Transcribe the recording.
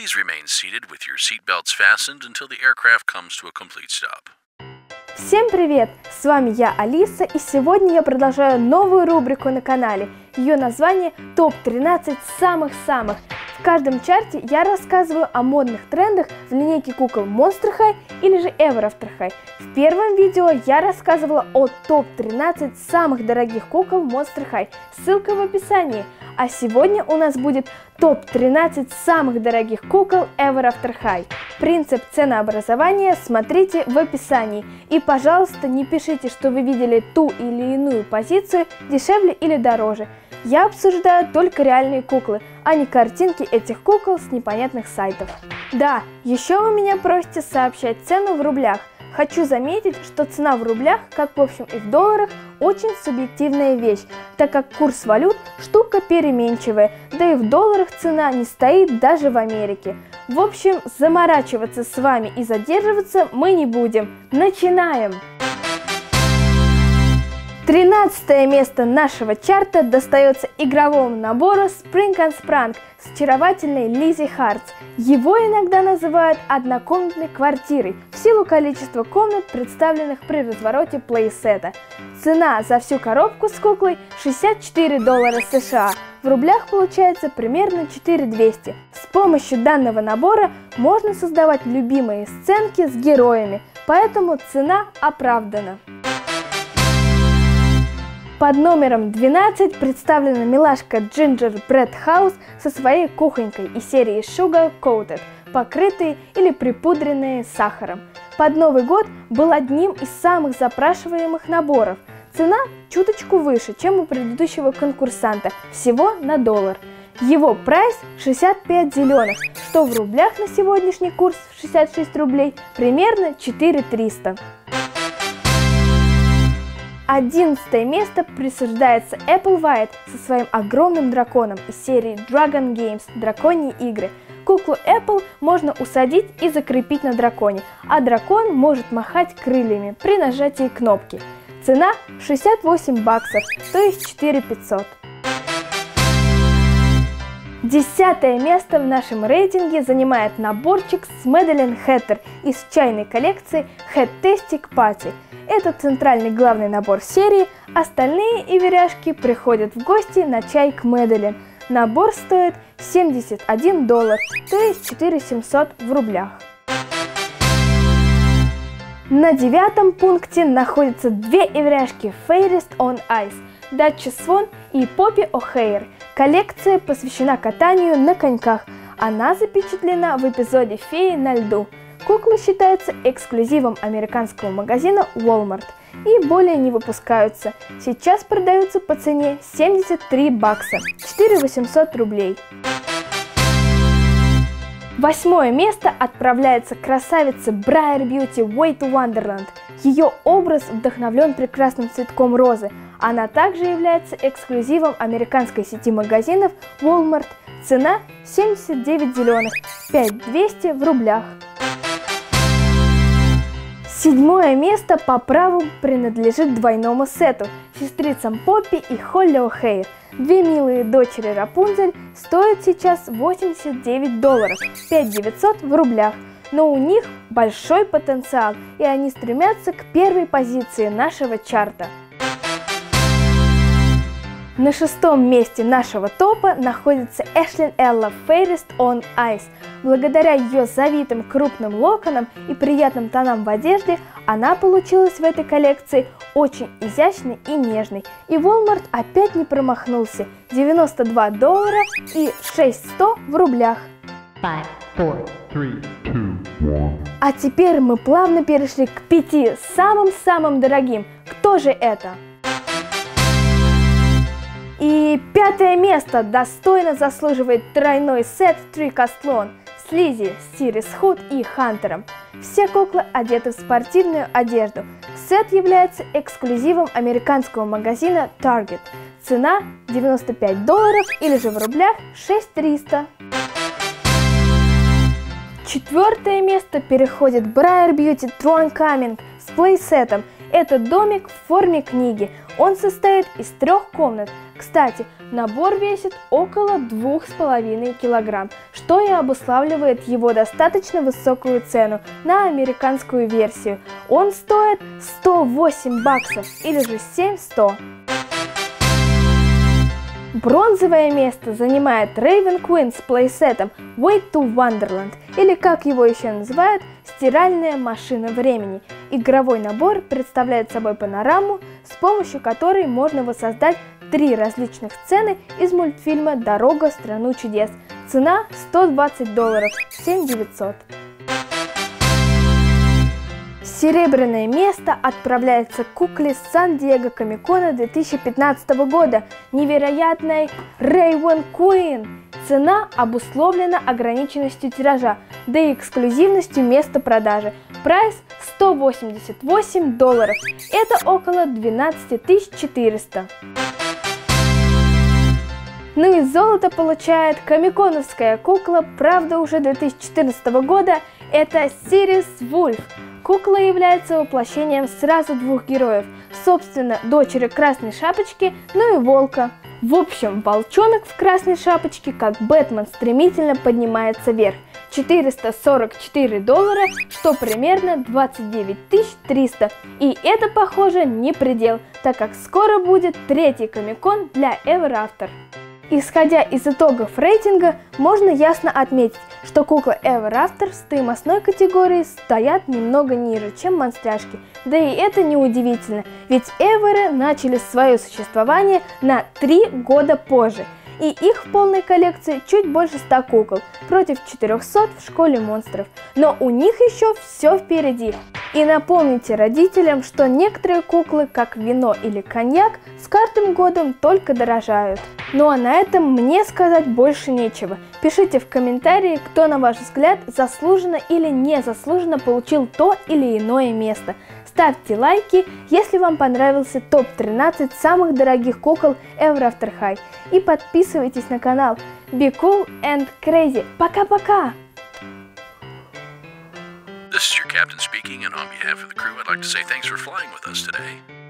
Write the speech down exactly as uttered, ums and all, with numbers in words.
Please remain seated with your seatbelts fastened until the aircraft comes to a complete stop. Всем привет! С вами я, Алиса, и сегодня я продолжаю новую рубрику на канале. Ее название топ тринадцать самых-самых. В каждом чарте я рассказываю о модных трендах в линейке кукол Monster High или же Ever After High. В первом видео я рассказывала о топ тринадцать самых дорогих кукол Monster High. Ссылка в описании. А сегодня у нас будет топ тринадцать самых дорогих кукол Ever After High. Принцип ценообразования смотрите в описании. И, пожалуйста, не пишите, что вы видели ту или иную позицию дешевле или дороже. Я обсуждаю только реальные куклы, а не картинки этих кукол с непонятных сайтов. Да, еще вы меня просите сообщать цену в рублях. Хочу заметить, что цена в рублях, как в общем и в долларах, очень субъективная вещь, так как курс валют штука переменчивая, да и в долларах цена не стоит даже в Америке. В общем, заморачиваться с вами и задерживаться мы не будем. Начинаем! тринадцатое место нашего чарта достается игровому набору Spring and Sprang с очаровательной Лиззи Хартс. Его иногда называют однокомнатной квартирой в силу количества комнат, представленных при развороте плейсета. Цена за всю коробку с куклой шестьдесят четыре доллара США. В рублях получается примерно четыре тысячи двести. С помощью данного набора можно создавать любимые сценки с героями, поэтому цена оправдана. Под номером двенадцать представлена милашка Gingerbread House со своей кухонькой из серии Sugar Coated, покрытые или припудренные сахаром. Под Новый год был одним из самых запрашиваемых наборов. Цена чуточку выше, чем у предыдущего конкурсанта, всего на доллар. Его прайс шестьдесят пять зеленых, что в рублях на сегодняшний курс шестьдесят шесть рублей примерно четыре тысячи триста. одиннадцатое место присуждается Applewhite со своим огромным драконом из серии Dragon Games – Драконьи игры. Куклу Apple можно усадить и закрепить на драконе, а дракон может махать крыльями при нажатии кнопки. Цена шестьдесят восемь баксов, то есть четыре тысячи пятьсот. Десятое место в нашем рейтинге занимает наборчик с Madeline Hatter из чайной коллекции Hattastic Party. Это центральный главный набор серии, остальные иверяшки приходят в гости на чай к Madeline. Набор стоит семьдесят один доллар, то есть четыре тысячи семьсот в рублях. На девятом пункте находятся две иверяшки Fairest on Ice, Duchess Swan и Poppy O'Hare. Коллекция посвящена катанию на коньках. Она запечатлена в эпизоде «Феи на льду». Куклы считаются эксклюзивом американского магазина Walmart и более не выпускаются. Сейчас продаются по цене семьдесят три бакса, четыре тысячи восемьсот рублей. Восьмое место отправляется красавица Briar Beauty Way to Wonderland. Ее образ вдохновлен прекрасным цветком розы. Она также является эксклюзивом американской сети магазинов Walmart. Цена семьдесят девять зеленых, пять тысяч двести в рублях. Седьмое место по праву принадлежит двойному сету – сестрицам Поппи и Холли О'Хейр. Две милые дочери Рапунцель стоят сейчас восемьдесят девять долларов, пять тысяч девятьсот в рублях. Но у них большой потенциал, и они стремятся к первой позиции нашего чарта. На шестом месте нашего топа находится Ashlyn Ella Fairest on Ice. Благодаря ее завитым крупным локонам и приятным тонам в одежде, она получилась в этой коллекции очень изящной и нежной. И Walmart опять не промахнулся. девяносто два доллара и шесть тысяч сто в рублях. Five, four, three, two, one. А теперь мы плавно перешли к пяти самым-самым дорогим. Кто же это? И пятое место достойно заслуживает тройной сет Трикастлон с Лиззи, Сирис Худ и Хантером. Все куклы одеты в спортивную одежду. Сет является эксклюзивом американского магазина Target. Цена девяносто пять долларов или же в рублях шесть тысяч триста. Четвертое место переходит Briar Beauty Throne Coming с плейсетом. Это домик в форме книги. Он состоит из трех комнат. Кстати, набор весит около двух с половиной килограмм, что и обуславливает его достаточно высокую цену на американскую версию. Он стоит сто восемь баксов или же семь сто. Бронзовое место занимает Raven Queen с плейсетом Way to Wonderland, или как его еще называют, стиральная машина времени. Игровой набор представляет собой панораму, с помощью которой можно воссоздать три различных сцены из мультфильма «Дорога в страну чудес». Цена сто двадцать долларов, семь тысяч девятьсот. Серебряное место отправляется к кукле с Сан-Диего Комик-Кона две тысячи пятнадцатого года, невероятной Raven Queen. Цена обусловлена ограниченностью тиража, да и эксклюзивностью места продажи. Прайс сто восемьдесят восемь долларов, это около двенадцать тысяч четыреста. Ну и золото получает комиконовская кукла, правда уже две тысячи четырнадцатого года, это Сирис Вульф. Кукла является воплощением сразу двух героев, собственно, дочери Красной Шапочки, ну и Волка. В общем, волчонок в Красной Шапочке, как Бэтмен, стремительно поднимается вверх. четыреста сорок четыре доллара, что примерно двадцать девять тысяч триста. И это, похоже, не предел, так как скоро будет третий комик-кон для Ever After. Исходя из итогов рейтинга, можно ясно отметить, что куклы Ever After в стоимостной категории стоят немного ниже, чем монстряшки. Да и это неудивительно, ведь Эверы начали свое существование на три года позже, и их в полной коллекции чуть больше ста кукол, против четырехсот в школе монстров. Но у них еще все впереди. И напомните родителям, что некоторые куклы, как вино или коньяк, с каждым годом только дорожают. Ну а на этом мне сказать больше нечего. Пишите в комментарии, кто, на ваш взгляд, заслуженно или незаслуженно получил то или иное место. Ставьте лайки, если вам понравился топ тринадцать самых дорогих кукол Ever After High. И подписывайтесь на канал. Be cool and crazy. Пока-пока! This is your captain speaking, and on behalf of the crew, I'd like to say thanks for flying with us today.